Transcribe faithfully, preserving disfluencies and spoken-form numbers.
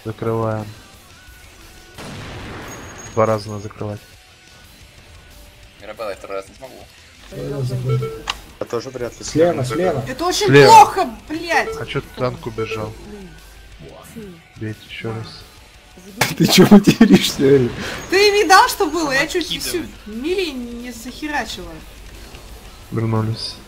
Закрываем. Два раза надо закрывать. Мирабелла, я второй раз не смогу. Я тоже вряд ли. Слева, слева. Это очень Слева. плохо, блядь! А чё танк убежал? Бейте еще раз. Ты чё материшься, Эри? Ты видал, что было? Я чуть всю мили не захерачила. Вернулись.